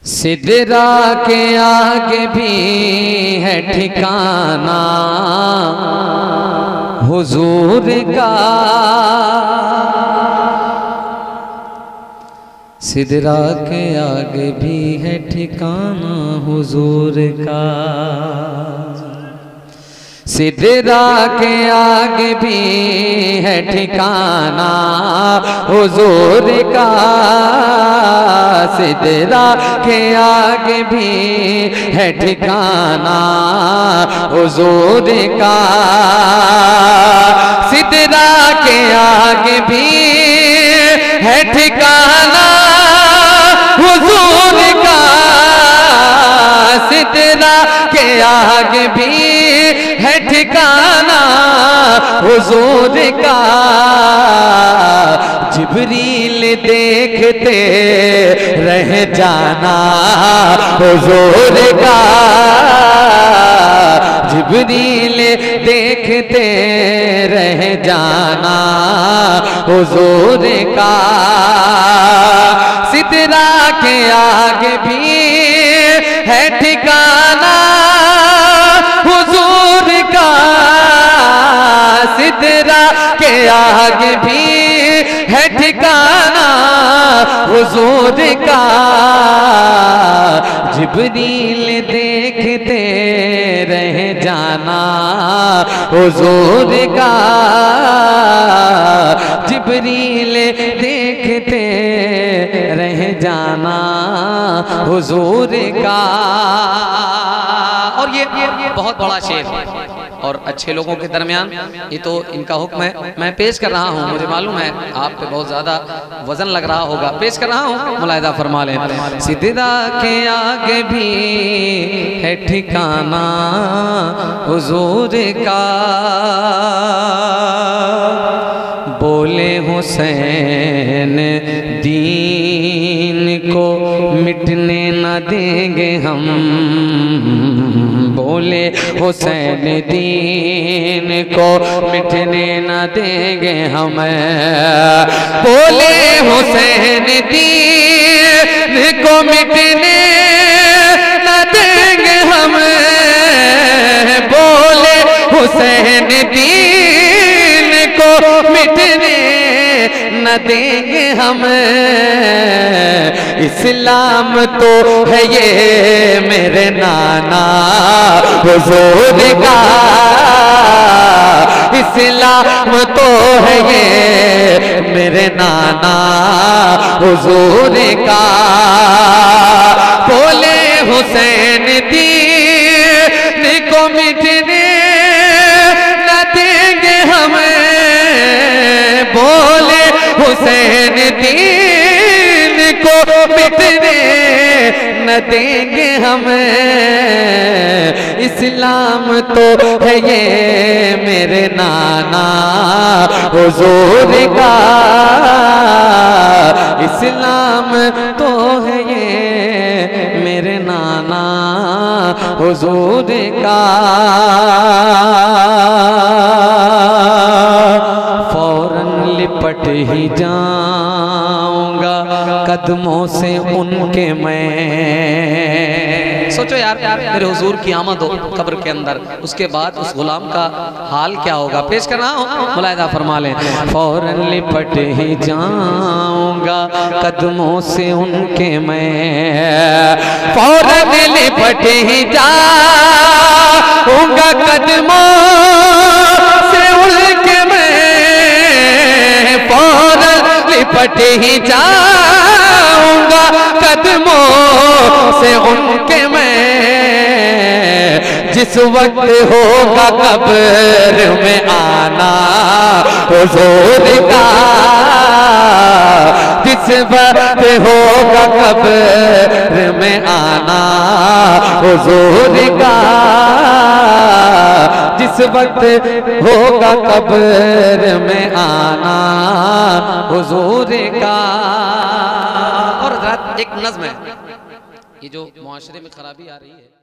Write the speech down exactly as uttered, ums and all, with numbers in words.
सिदरा के आगे भी है ठिकाना हुजूर का। सिदरा के आगे भी है ठिकाना हुजूर का। सिदरा के आगे भी है ठिकाना हुजूर का। सिदरा के आगे भी है ठिकाना हुजूर का। सिदरा के आगे भी है ठिकाना हुजूर का। सिदरा के आगे भी है ठिकाना हुजूर का। जिब्रील देखते रह जाना हुजूर का। जिब्रील देखते रह जाना हुजूर का। सिदरा के आगे भी है ठिकाना हुजूर का। सिदरा के आगे भी है ठिकाना हुजूर का। जिब्रील देखते रह जाना हुजूर का। जिब्रील देखते रह जाना हुजूर का। और ये, ये बहुत बड़ा शेर और अच्छे लोगों के दरमियान ये तो इनका हुक्म है। मैं पेश कर रहा हूँ, मुझे मालूम है आप पे बहुत ज्यादा वजन लग रहा होगा, पेश कर रहा हूँ, मुलाहिदा फरमा लें। सिदरा के आगे भी है ठिकाना हुजूर का। बोले हुसैन दीन को मिटने न देंगे हम। बोले हुसैन दीन को मिटने न देंगे हम। बोले हुसैन दीन को मिटने न देंगे हम। बोले हुसैन दीन को मिटने न देंगे हम। इस्लाम तो है ये मेरे नाना हुजूर का। इस्लाम तो है ये मेरे नाना हुजूर का। बोले हुसैन दीन को मिटने न देंगे हम। बोले हुसैन दीन को मिटने न देंगे हम। इस्लाम तो है ये मेरे नाना हुजूर का। इस्लाम तो है ये मेरे नाना हुजूर का। फौरन लिपट ही जाऊंगा कदमों से उनके मैं। सोचो यार, यार मेरे हुजूर की आमद हो कब्र के अंदर, उसके बाद उस गुलाम का हाल क्या होगा, पेश कर रहा हूँ, मुलाहिदा फरमा लें। फौरन लिपट ही जाऊंगा कदमों से उनके मैं। फौरन लिपट ही जाऊंगा कदमों से उनके मैं। फौरन लिपट ही जाऊंगा कदमों से उनके मैं। जिस वक्त होगा कब्र में आना हुजूर का। जिस वक्त होगा कब्र में आना हुजूर का। जिस वक्त होगा कब्र में आना हुजूर का। और एक नज़्म है, ये जो मुआशरे में खराबी आ रही है।